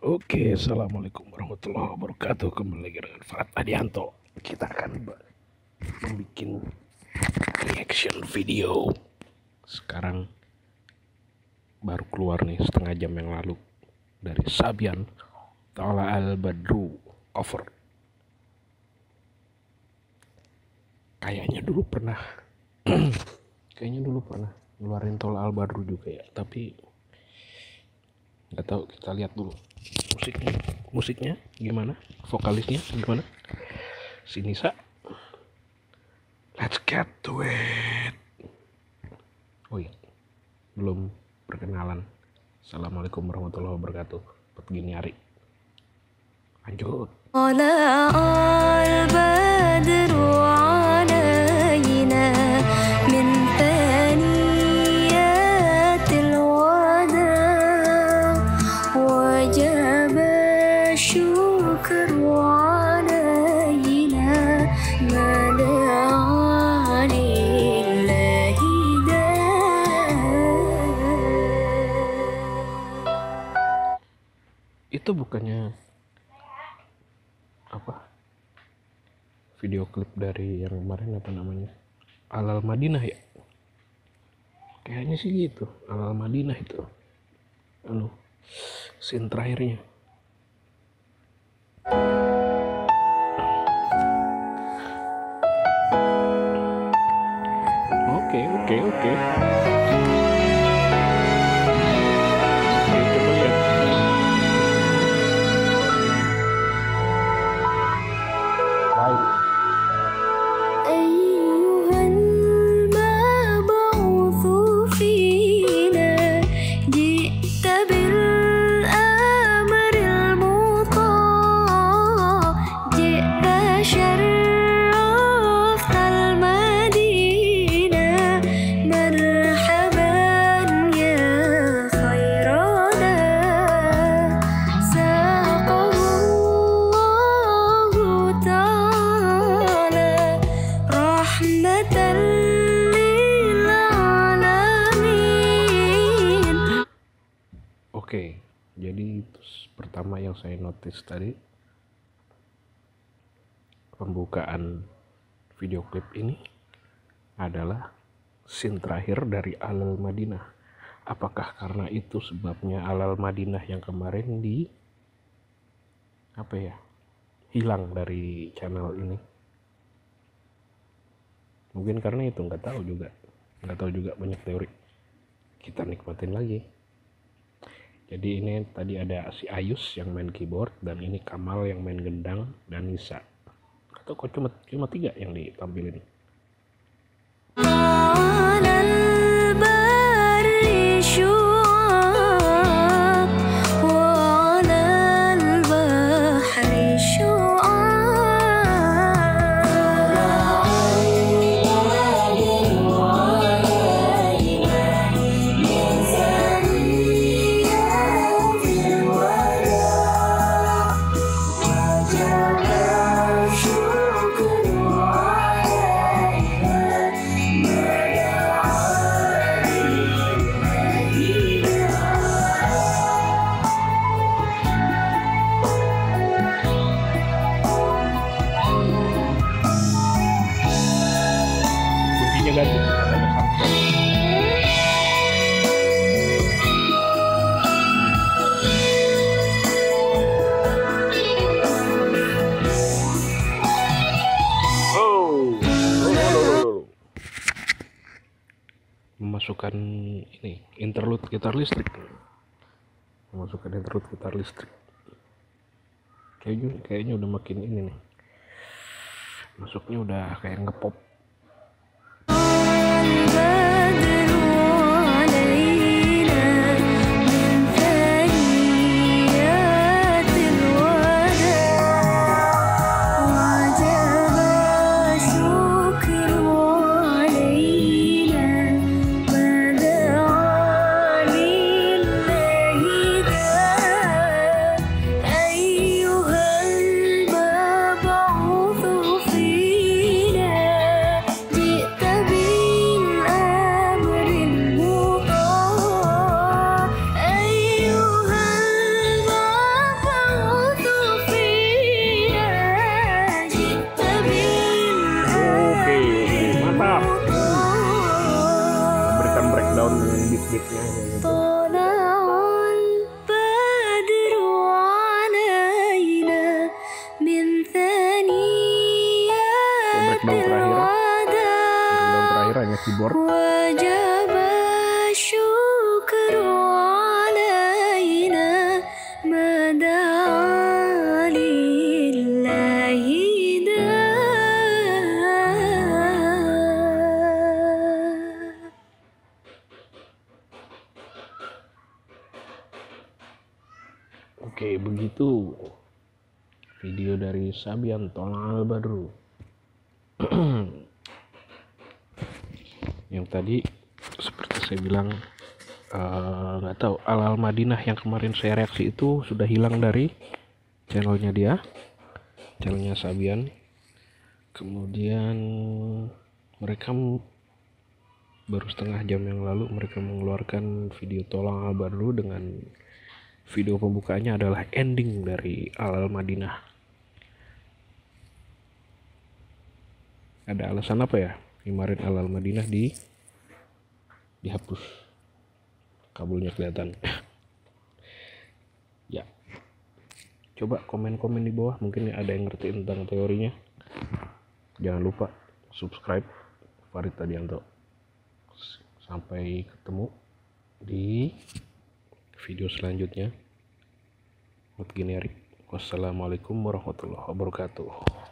Oke, assalamualaikum warahmatullahi wabarakatuh. Kembali lagi dengan Farad Adianto. Kita akan membuat reaction video. Sekarang baru keluar nih setengah jam yang lalu dari Sabian Tala Al Badru cover. Kayaknya dulu pernah ngeluarin Tala Al Badru juga ya, tapi nggak tahu. Kita lihat dulu musiknya gimana, vokalisnya gimana. Sini Sa, let's get to it. Oh iya, belum perkenalan. Assalamualaikum warahmatullahi wabarakatuh. Begini hari lanjut. Itu bukannya apa, video klip dari yang kemarin, apa namanya, Alal Madinah ya, kayaknya sih gitu. Alal Madinah itu scene terakhirnya. Oke. Coba lihat. Oke, jadi pertama yang saya notice tadi, pembukaan video klip ini adalah scene terakhir dari Alal Madinah. Apakah karena itu sebabnya Alal Madinah yang kemarin hilang dari channel ini? Mungkin karena itu, nggak tahu juga, banyak teori. Kita nikmatin lagi. Jadi ini tadi ada si Ayus yang main keyboard, dan ini Kamal yang main gendang, dan Nisa. Atau kok cuma 3 yang ditampilin? Memasukkan ini interlude gitar listrik. Kayaknya udah makin ini nih, masuknya udah kayak ngepop. Oke, begitu video dari Sabian Tolang Al-Badru. Yang tadi seperti saya bilang, nggak tahu Al Madinah yang kemarin saya reaksi itu sudah hilang dari channelnya dia, channelnya Sabian. Kemudian mereka baru setengah jam yang lalu mereka mengeluarkan video Tolang Al-Badru dengan video pembukaannya adalah ending dari Al Madinah. Ada alasan apa ya kemarin Al Madinah dihapus, kabelnya kelihatan. Ya, coba komen-komen di bawah, mungkin ada yang ngerti tentang teorinya. Jangan lupa subscribe Farid Tadianto. Sampai ketemu di video selanjutnya. Wassalamualaikum warahmatullahi wabarakatuh.